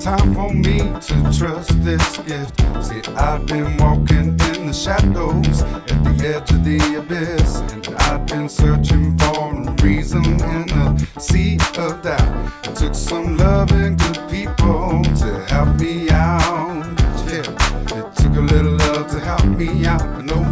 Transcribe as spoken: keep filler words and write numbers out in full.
time for me to trust this gift. See, I've been walking in the shadows at the edge of the abyss, and I've been searching for a reason in a sea of doubt. It took some loving good people to help me out. Yeah, it took a little love to help me out. I know